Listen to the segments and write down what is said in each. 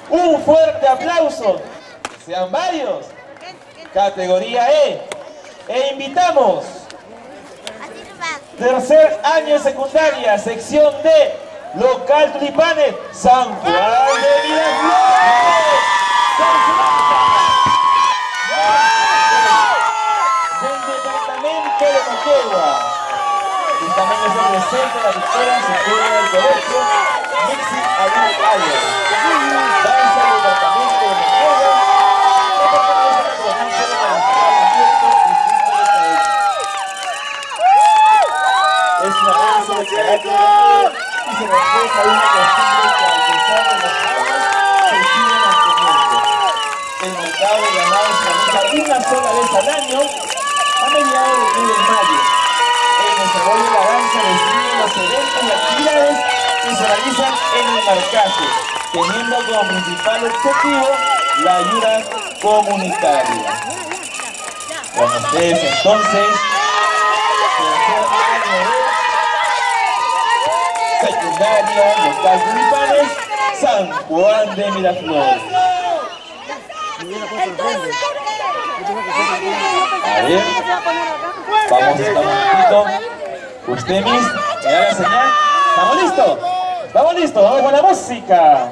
Un fuerte aplauso. Sean varios. Categoría E. E invitamos. Tercer año de secundaria, sección D, local Tulipanes, San Juan de Miraflores. Del departamento de Moquegua. Y también es el presente la victoria en secundaria del colegio Mixi Adult Alias. Danza del departamento de Moquegua. Es una danza de carácter y se refleja una costumbre que al pesar de los años se sigue manteniendo. El mercado de ganado se realiza una sola vez al año a mediados del mes de mayo. El desarrollo de la danza describe los eventos y actividades que se realizan en el marcaje, teniendo como principal objetivo la ayuda comunitaria. Con ustedes entonces, secundaria local Tulipanes, San Juan de Miraflores. A ver, vamos a estar un momentito. Usted mismo me da la señal. ¿Estamos listos? ¿Estamos listos? Vamos con la música.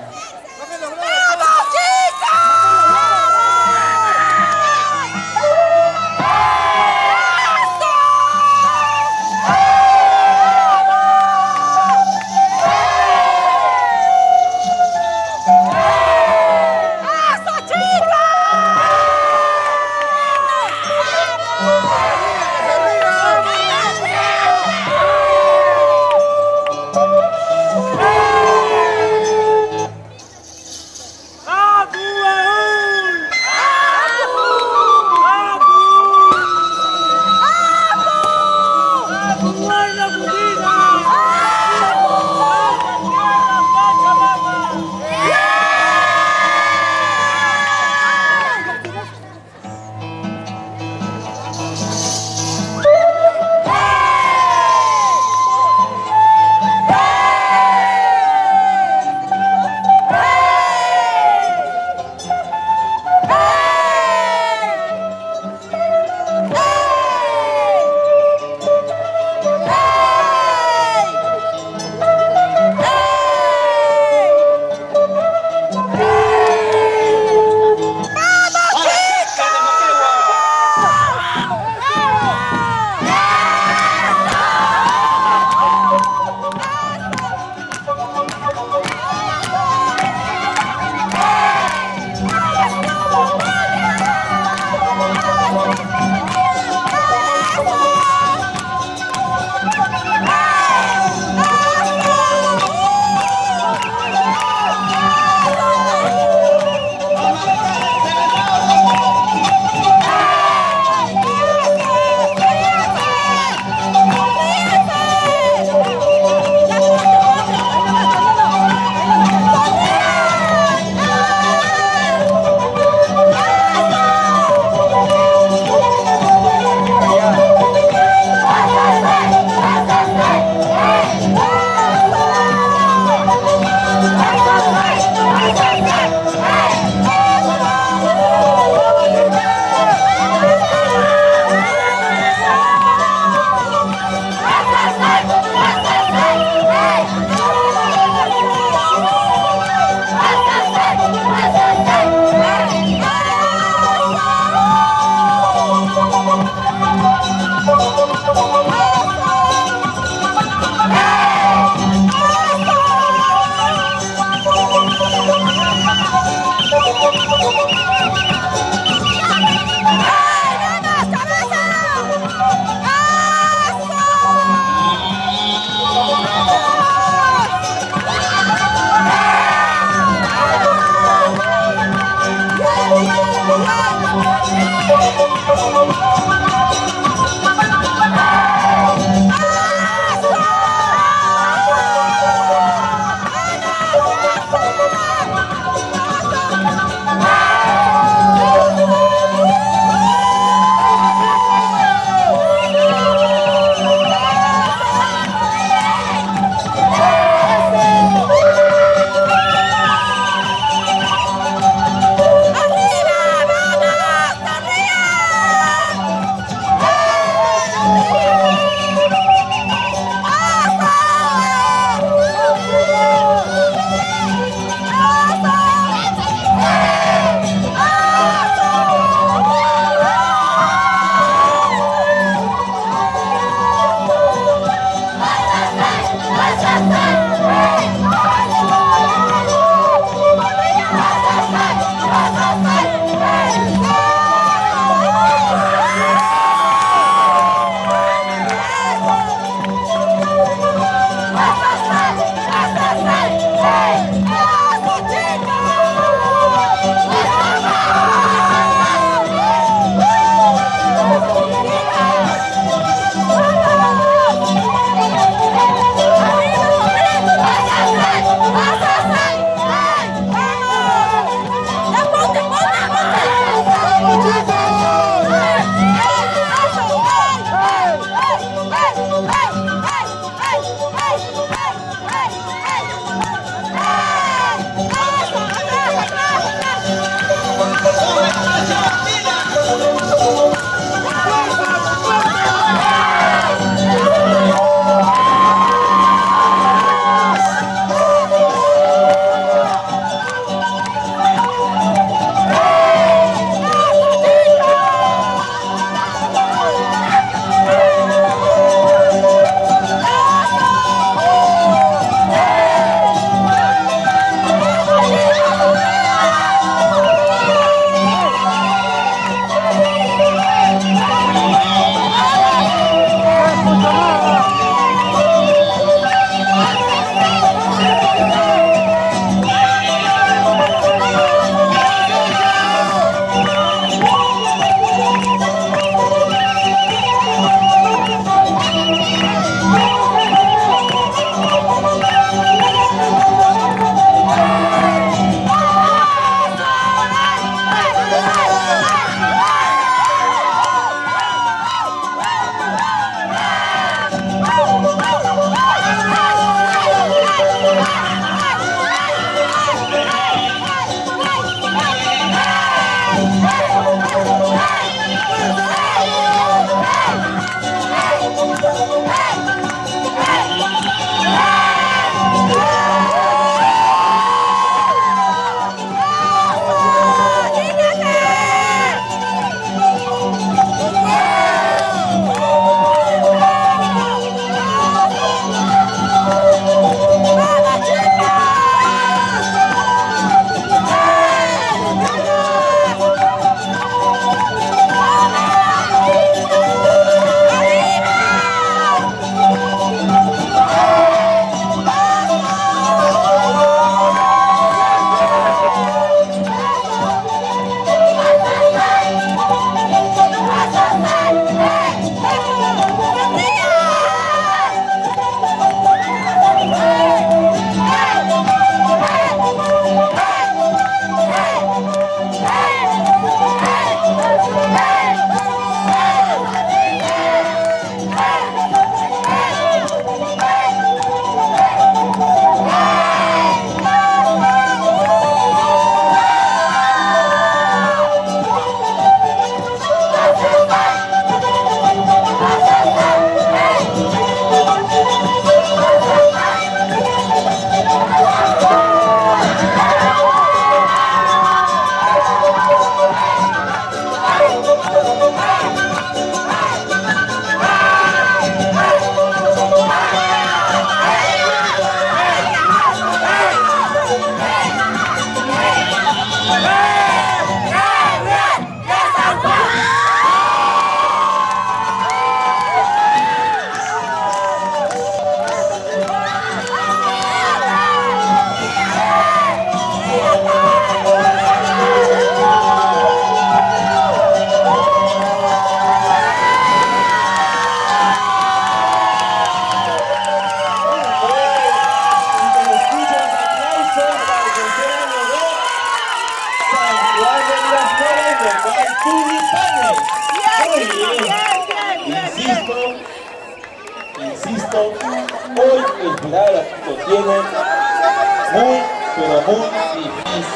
Insisto, hoy el jurado lo tiene muy, pero muy difícil.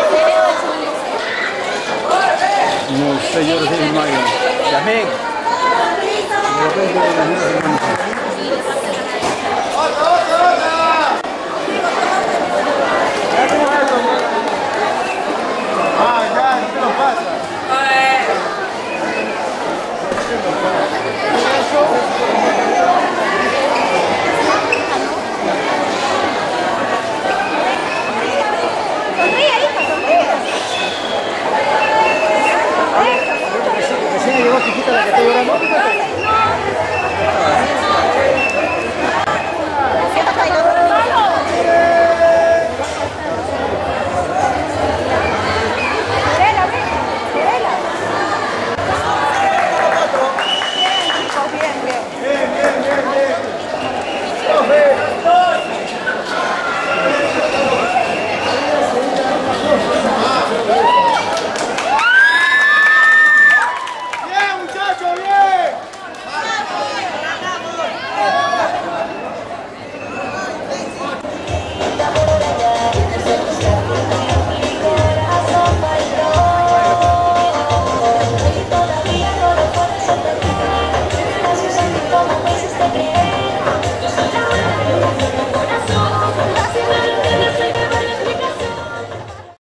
No, señor de Mayo. Amén. Llegó chiquita la que está llorando.